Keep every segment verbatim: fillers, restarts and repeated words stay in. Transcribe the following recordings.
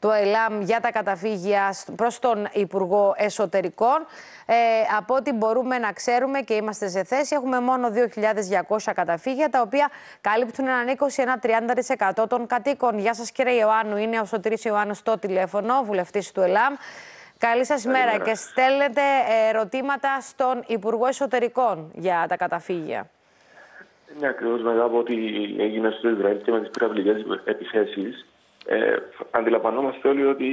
του ΕΛΑΜ για τα καταφύγια προς τον Υπουργό Εσωτερικών. Ε, από ό,τι μπορούμε να ξέρουμε και είμαστε σε θέση, έχουμε μόνο δύο χιλιάδες διακόσια καταφύγια, τα οποία καλύπτουν έναν είκοσι με τριάντα τοις εκατό των κατοίκων. Γεια σας, κύριε Ιωάννου. Είναι ο Σωτήρης Ιωάννου στο τηλέφωνο, βουλευτής του ΕΛΑΜ. Καλή σας ημέρα. Καλημέρα. Και στέλνετε ερωτήματα στον Υπουργό Εσωτερικών για τα καταφύγια. Είναι ακριβώς μετά από ό,τι έγινε στο Ισραήλ και με τις πυραυλικές επιθέσεις. Ε, αντιλαμβανόμαστε όλοι ότι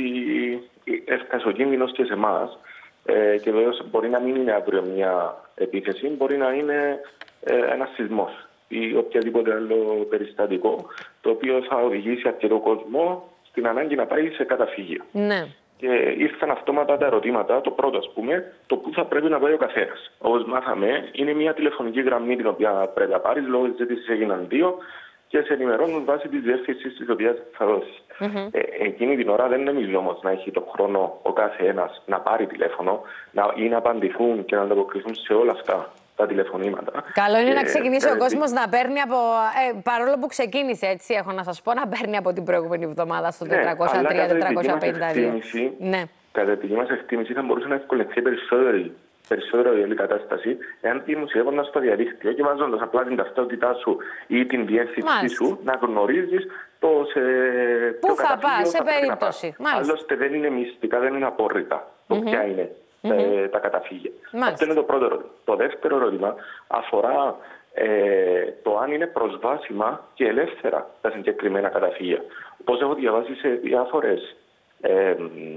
έφτασε ο κίνδυνος και σε εμάς. Ε, και βέβαια μπορεί να μην είναι αύριο μια επίθεση, μπορεί να είναι ε, ένας σεισμός ή οποιαδήποτε άλλο περιστατικό, το οποίο θα οδηγήσει αρκετό κόσμο στην ανάγκη να πάει σε καταφύγια. Ναι. Και ήρθαν αυτόματα τα ερωτήματα. Το πρώτο, ας πούμε, το πού θα πρέπει να πάει ο καθένας. Όπως μάθαμε, είναι μια τηλεφωνική γραμμή την οποία πρέπει να πάρεις, λόγω της ζήτησης έγιναν δύο και σε ενημερώνουν βάσει της διεύθυνσης της οποίας θα δώσεις. Mm-hmm. Ε, εκείνη την ώρα δεν νομίζει όμως να έχει τον χρόνο ο κάθε ένας να πάρει τηλέφωνο να, ή να απαντηθούν και να ανταποκριθούν σε όλα αυτά τα τηλεφωνήματα. Καλό είναι και, να ξεκινήσει ε, ο κόσμος να παίρνει από. Ε, παρόλο που ξεκίνησε, έτσι έχω να σας πω, να παίρνει από την προηγούμενη εβδομάδα στο ναι, τετρακόσια τρία τετρακόσια πενήντα δύο. Ναι. Κατά τη δική μας εκτίμηση, θα μπορούσε να ευκολυνθεί περισσότερη. περισσότερο η όλη κατάσταση, εάν δημοσιεύοντα στο διαδίκτυο και βάζοντα απλά την ταυτότητά σου ή την διεύθυνσή σου, να γνωρίζει το σε πού θα πα, σε περίπτωση. Άλλωστε δεν είναι μυστικά, δεν είναι απόρριτα το mm-hmm. ποια είναι mm-hmm. ε, τα καταφύγια. Μάλιστα. Αυτό είναι το πρώτο ερώτημα. Το δεύτερο ερώτημα αφορά ε, το αν είναι προσβάσιμα και ελεύθερα τα συγκεκριμένα καταφύγια. Όπως έχω διαβάσει σε διάφορες. Ε,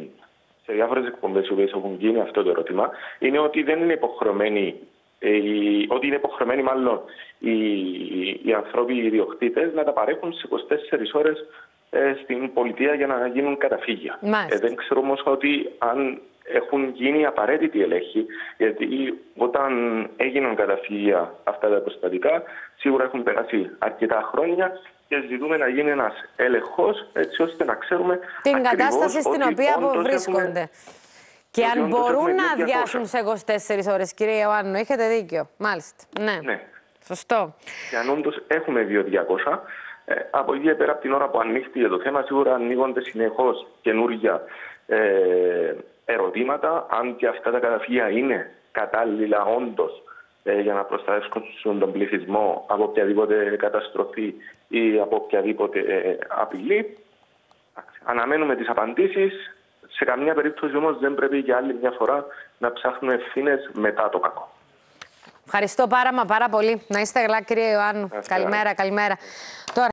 σε διάφορες εκπομπές που έχουν γίνει αυτό το ερώτημα, είναι ότι δεν είναι υποχρεωμένοι, ε, ότι είναι υποχρεωμένοι μάλλον οι, οι ανθρώποι, οι ιδιοκτήτες, να τα παρέχουν σε είκοσι τέσσερις ώρες ε, στην πολιτεία για να γίνουν καταφύγια. Ε, δεν ξέρω όμως ότι αν έχουν γίνει απαραίτητοι ελέγχοι, γιατί όταν έγιναν καταφύγια αυτά τα προστατικά, σίγουρα έχουν περάσει αρκετά χρόνια και ζητούμε να γίνει ένας έλεγχος, έτσι ώστε να ξέρουμε την κατάσταση στην οποία βρίσκονται. Έχουμε... Και αν μπορούν να αδειάσουν σε είκοσι τέσσερις ώρες, κύριε Ιωάννου, έχετε δίκιο. Μάλιστα. Ναι. ναι. Σωστό. Και αν όντως έχουμε δύο χιλιάδες διακόσια, ε, από εκεί πέρα από την ώρα που ανοίχθηκε το θέμα, σίγουρα ανοίγονται συνεχώς καινούργια ε, ερωτήματα, αν και αυτά τα καταφύγια είναι κατάλληλα όντως για να προστατεύσουν τον πληθυσμό από οποιαδήποτε καταστροφή ή από οποιαδήποτε απειλή. Αναμένουμε τις απαντήσεις. Σε καμία περίπτωση όμως δεν πρέπει για άλλη μια φορά να ψάχνουμε ευθύνες μετά το κακό. Ευχαριστώ πάρα μα πάρα πολύ. Να είστε καλά, κύριε Ιωάννου. Καλημέρα, καλημέρα. Τώρα...